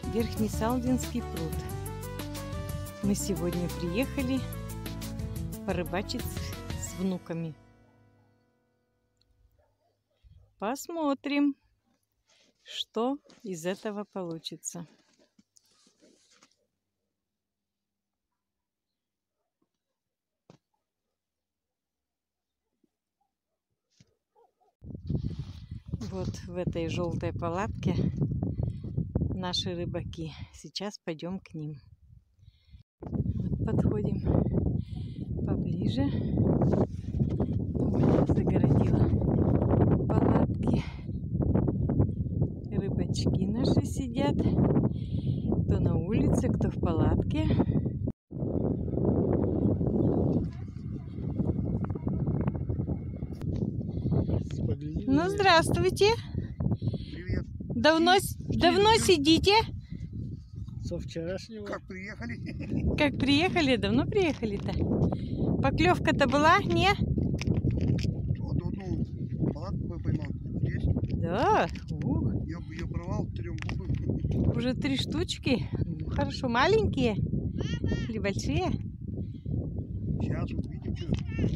Верхний Салдинский пруд. Мы сегодня приехали порыбачить с внуками. Посмотрим, что из этого получится. Вот в этой желтой палатке наши рыбаки. Сейчас пойдем к ним. Вот подходим поближе. Оля загородила палатки. Рыбачки наши сидят. Кто на улице, кто в палатке. Ну, здравствуйте. Привет. Давно сидите? Со вчерашнего. Как приехали? Как приехали? Давно приехали-то? Поклевка-то была? Не? Вот одну палатку поймал. Здесь. Да. Я порвал 3 губы. Уже 3 штучки. Хорошо. Маленькие? Или большие? Сейчас увидим, что.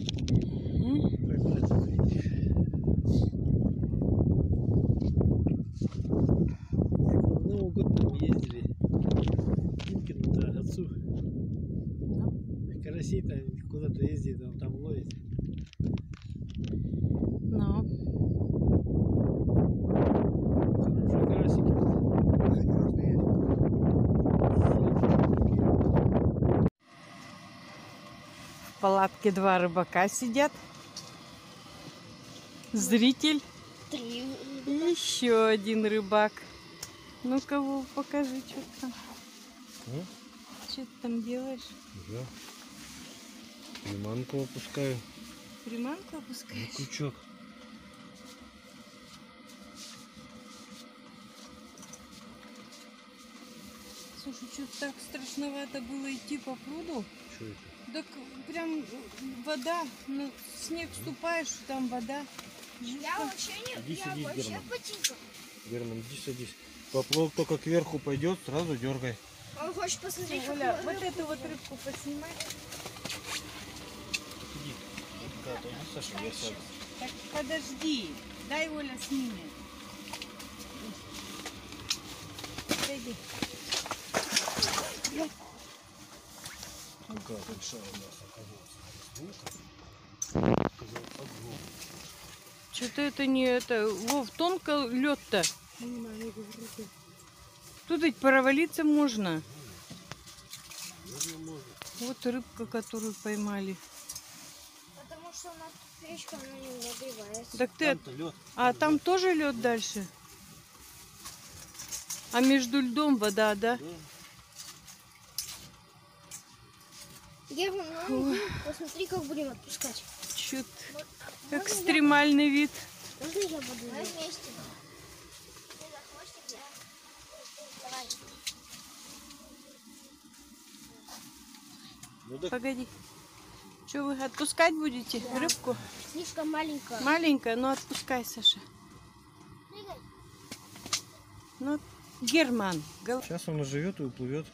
Новый год там ездили. Кинкину-то отцу. Карасей-то куда-то ездит, он там ловит. Ну. Хорошие карасики. В палатке 2 рыбака сидят. Зритель. 3 И еще 1 рыбак. Ну-ка, Вов, покажи, что там. Что ты там делаешь? Да. Приманку опускаю. Приманку опускаешь? На крючок. Слушай, что-то так страшновато было идти по пруду. Что это? Так прям вода, ну, снег ступаешь, там вода. Я вообще Иди я садись, вообще Герман. потихо. Герман, иди садись. Поплавок только кверху пойдет, сразу дергай. Он хочет посмотреть, Оля, вот эту вот рыбку поснимай. Иди. Саша, я сяду. Так подожди, дай Оля снимет. Подойди. Какая большая у нас оказалась. Что-то это не это. Вов, тонко лед-то. Тут ведь провалиться можно. Вот рыбка, которую поймали. потому что у нас тут речка, она не нагревается. Так ты... А там тоже лед дальше? А между льдом вода, да? Герман, ну, посмотри, как будем отпускать. Чё-то экстремальный вид. Можно я буду? Давай вместе. Ты за хвостик, я. Давай. Погоди. Что вы отпускать будете? Да. Рыбку? Слишком маленькая. Маленькая, но отпускай, Саша. Прыгай. Ну, Герман. Сейчас он оживет и уплывет.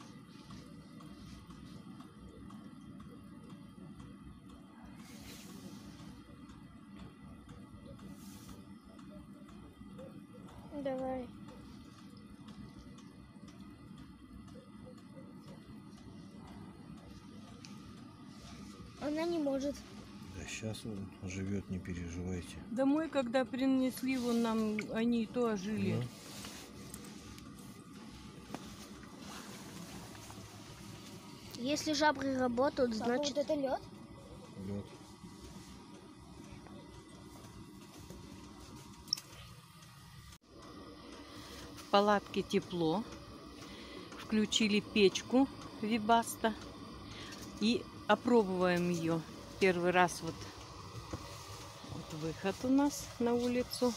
Давай. Она не может. Да сейчас он оживет, не переживайте. Домой, когда принесли, вон нам они и то ожили. Ну. Если жабры работают, значит это лед? Лед. В палатке тепло. Включили печку Вибаста и опробуем ее. Первый раз вот выход у нас на улицу.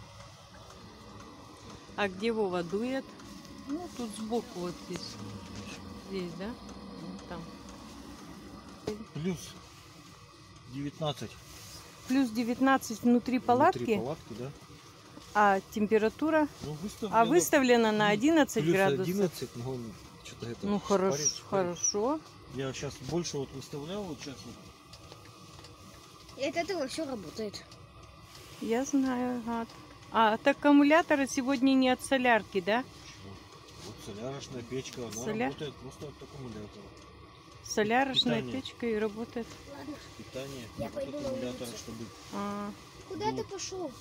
А где Вова дует? Ну, тут сбоку вот здесь. Здесь, да? Вот там. Плюс 19. Плюс 19 внутри палатки? Внутри палатки, да. А температура? Ну, А выставлена на 11 плюс градусов. 11, но он что-то это Ну шпарит, хорошо, шпарит. хорошо. Я сейчас больше вот выставлял, вот сейчас вот. И от этого все работает. Я знаю, гад. А от аккумулятора сегодня не от солярки, да? Почему? Вот солярочная печка, она работает просто от аккумулятора. Солярочная Питание. печка и работает. Ладно. Питание Я от пойду на аккумулятора, улицу. чтобы... А, Куда Ну. ты пошел?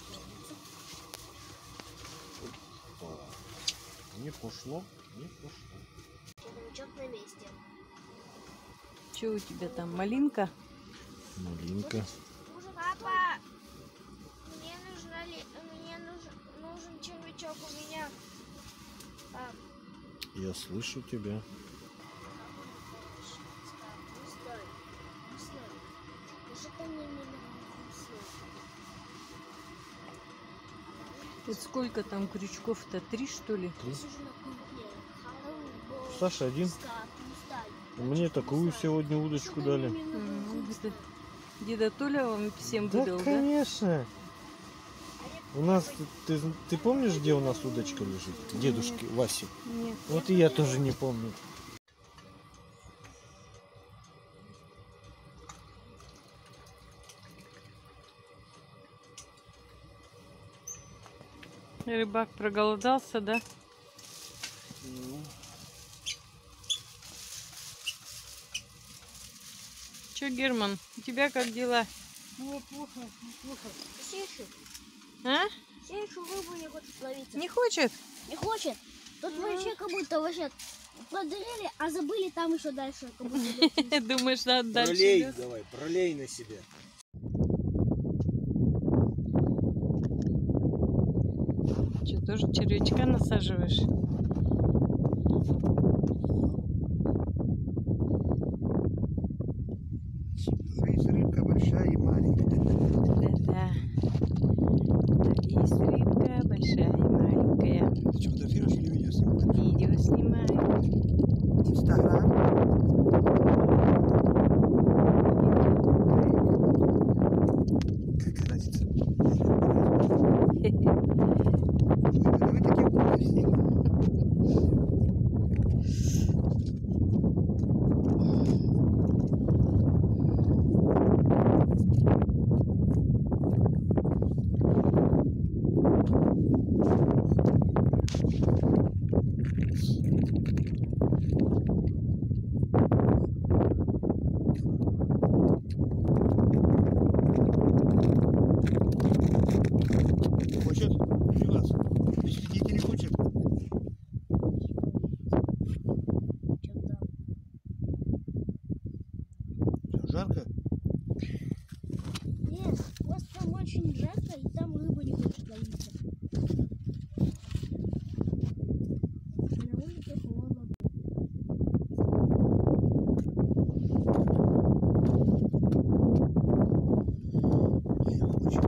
Не пошло, не пошло. Червячок на месте. что у тебя там, малинка? Малинка. Папа, мне нужен червячок у меня. Пап. Я слышу тебя. Вот сколько там крючков-то? 3, что ли? Саша один. Мне такую сегодня удочку дали. Это деда Толя вам всем Да, выдал, да? конечно. У нас, ты помнишь, где у нас удочка лежит? Дедушки Васи. Нет. Вот и я тоже не помню. Рыбак проголодался, да? Че, Герман, у тебя как дела? Мне плохо, неплохо. Сешу. А? Сешу рыбу не хочет ловиться. Не хочет? Не хочет. Тут вообще как будто вообще поdarили, а забыли там еще дальше. Как будто Думаешь, надо дальше? Пролей, да? давай, пролей на себя. Что, тоже червячка насаживаешь? Видишь, рыбка большая и маленькая. Да-да. Есть рыбка большая и маленькая. Ты что, фотографируешь или видео снимаешь? Видео снимаю. Инстаграм. Какая разница? Вы такие умные. Хочет? Фигас. Если сидите не хочет. Жарко? нет, просто там очень жарко, и там рыба не хочет ловиться. На улице холодно. Не хочет.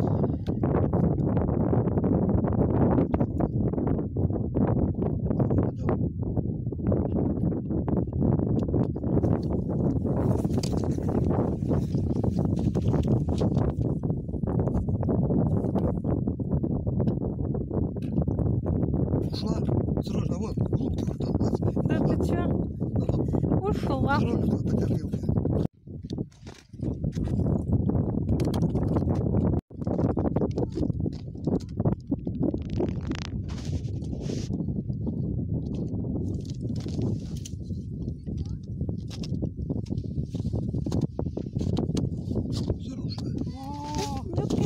Ушла? Осторожно, вон, глубь там, Да ты чё? Ушла. осторожно, такая мелкая. Осторожно. Ну-ка,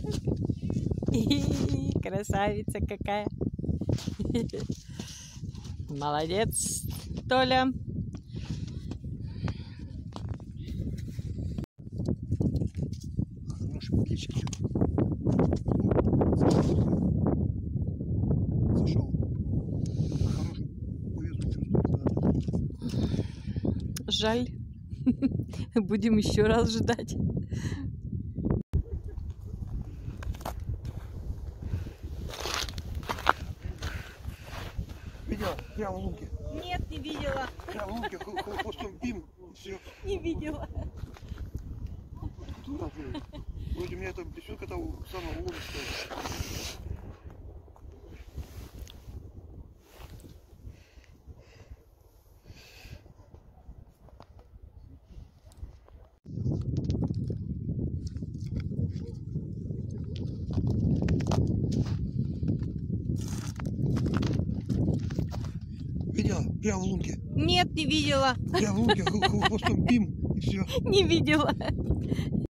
ну-ка. Красавица какая. Молодец, Толя. Хороший птички. Зашел. Хороший. Повезу чувствую. Жаль. Будем еще раз ждать. Видела? Прямо в лунке. Нет, не видела. Прямо в лунке. Хвостом бим. Все. Не видела. Вроде у меня там песенка там самого лунка стоит. видела? Прямо в лунке. Нет, не видела. Прямо в лунке хвостом бим, и все. Не видела.